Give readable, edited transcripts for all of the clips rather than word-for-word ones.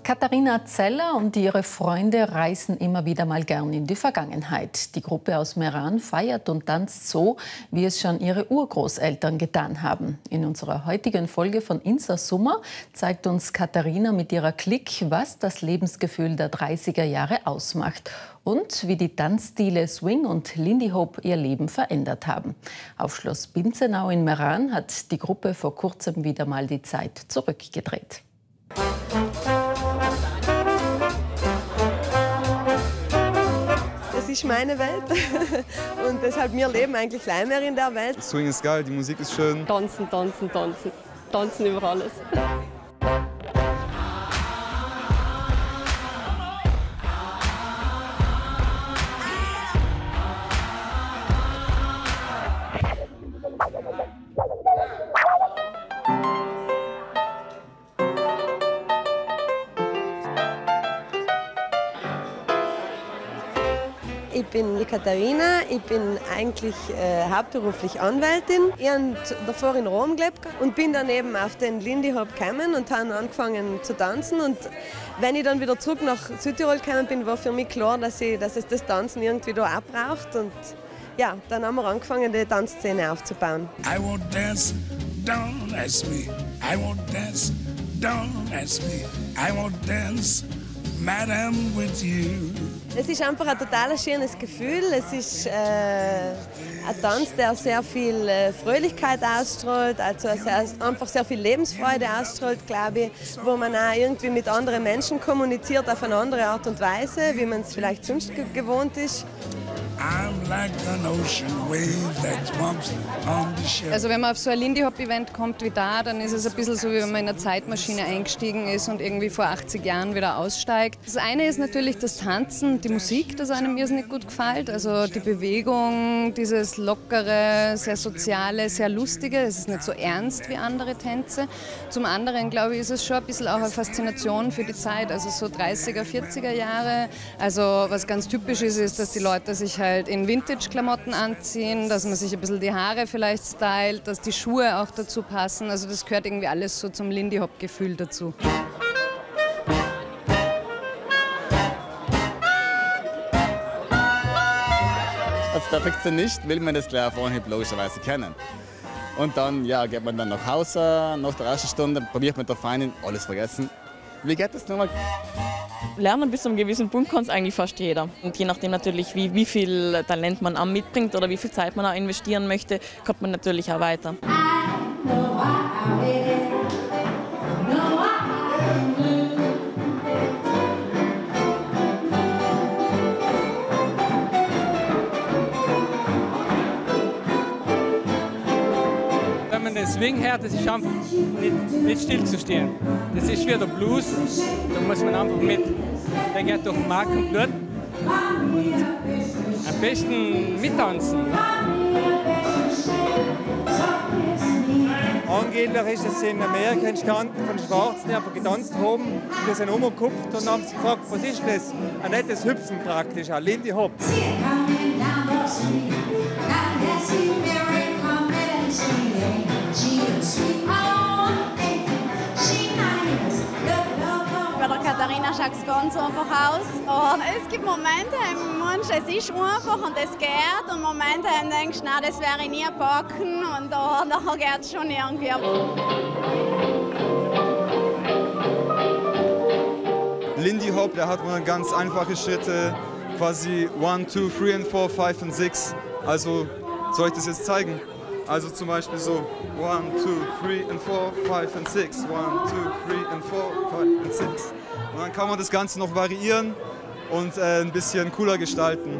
Katharina Zeller und ihre Freunde reisen immer wieder mal gern in die Vergangenheit. Die Gruppe aus Meran feiert und tanzt so, wie es schon ihre Urgroßeltern getan haben. In unserer heutigen Folge von Insa Summer zeigt uns Katharina mit ihrer Clique, was das Lebensgefühl der 30er Jahre ausmacht und wie die Tanzstile Swing und Lindy Hop ihr Leben verändert haben. Auf Schloss Binzenau in Meran hat die Gruppe vor kurzem wieder mal die Zeit zurückgedreht. Das ist meine Welt und deshalb wir leben eigentlich gleich mehr in der Welt. Swing ist geil, die Musik ist schön. Tanzen, tanzen, tanzen. Tanzen über alles. Ich bin die Katharina, ich bin eigentlich hauptberuflich Anwältin. Ich habe davor in Rom gelebt und bin dann eben auf den Lindy Hop gekommen und habe angefangen zu tanzen. Und wenn ich dann wieder zurück nach Südtirol gekommen bin, war für mich klar, dass es das Tanzen irgendwie da auch braucht. Und ja, dann haben wir angefangen, die Tanzszene aufzubauen. I won't dance, don't ask me. I won't dance, don't ask me. I won't dance, madam, with you. Es ist einfach ein total schönes Gefühl. Es ist ein Tanz, der sehr viel Fröhlichkeit ausstrahlt, also einfach sehr viel Lebensfreude ausstrahlt, glaube ich, wo man auch irgendwie mit anderen Menschen kommuniziert auf eine andere Art und Weise, wie man es vielleicht sonst gewohnt ist. Also wenn man auf so ein Lindy Hop Event kommt wie da, dann ist es ein bisschen so, wie wenn man in eine Zeitmaschine eingestiegen ist und irgendwie vor 80 Jahren wieder aussteigt. Das eine ist natürlich das Tanzen, die Musik, das einem irrsinnig gut gefällt. Also die Bewegung, dieses lockere, sehr soziale, sehr lustige. Es ist nicht so ernst wie andere Tänze. Zum anderen, glaube ich, ist es schon ein bisschen auch eine Faszination für die Zeit. Also so 30er, 40er Jahre. Also was ganz typisch ist, dass die Leute sich halt in Vintage-Klamotten anziehen, dass man sich ein bisschen die Haare vielleicht stylt, dass die Schuhe auch dazu passen. Also das gehört irgendwie alles so zum Lindy Hop-Gefühl dazu. Als Perfektionist will man das gleich auf Anhieb logischerweise kennen. Und dann geht man dann nach Hause, nach der ersten Stunde probiert man da fein alles vergessen. Wie geht das nochmal? Lernen bis zu einem gewissen Punkt kann es eigentlich fast jeder. Und je nachdem natürlich, wie viel Talent man auch mitbringt oder wie viel Zeit man auch investieren möchte, kommt man natürlich auch weiter. Wenn man den Swing hört, das ist einfach nicht stillzustehen. Das ist wie der Blues, da muss man einfach mit, der geht durch Mark und Blut und am besten mittanzen. Angeblich ist es in Amerika entstanden, von Schwarzen, die einfach getanzt haben, die sind umgekupft und haben sich gefragt, was ist das? Ein nettes Hüpfen praktisch, ein Lindy Hop. Bei der Katharina schaut es ganz einfach aus. Und es gibt Momente, im Mensch, es ist einfach und es geht. Und Momente, wo du denkst, nein, das werde ich nie packen. Und nachher geht es schon irgendwie. Lindy Hop, der hat man ganz einfache Schritte, quasi 1, 2, 3 and 4, 5 and 6. Also soll ich das jetzt zeigen? Also zum Beispiel so 1, 2, 3 and 4, 5 and 6. 1, 2, 3 and 4, 5 and 6. Und dann kann man das Ganze noch variieren und ein bisschen cooler gestalten.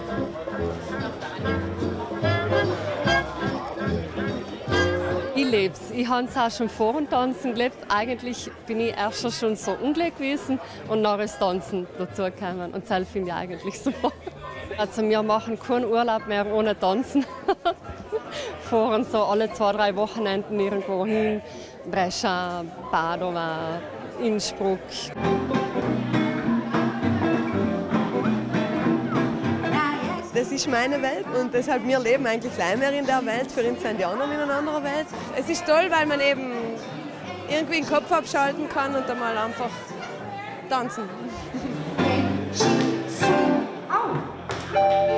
Ich lebe es. Ich habe es auch schon vor dem Tanzen gelebt. Eigentlich bin ich erst schon so unglücklich gewesen und nachher ist Tanzen dazugekommen. Und das finde ich eigentlich super. Also wir machen keinen Urlaub mehr ohne Tanzen. Fahren so alle 2, 3 Wochenenden irgendwo hin. Brescia, Padova, Innsbruck. Das ist meine Welt und deshalb wir leben eigentlich gleich mehr in der Welt. Für uns sind die anderen in einer anderen Welt. Es ist toll, weil man eben irgendwie den Kopf abschalten kann und einmal einfach tanzen. Au!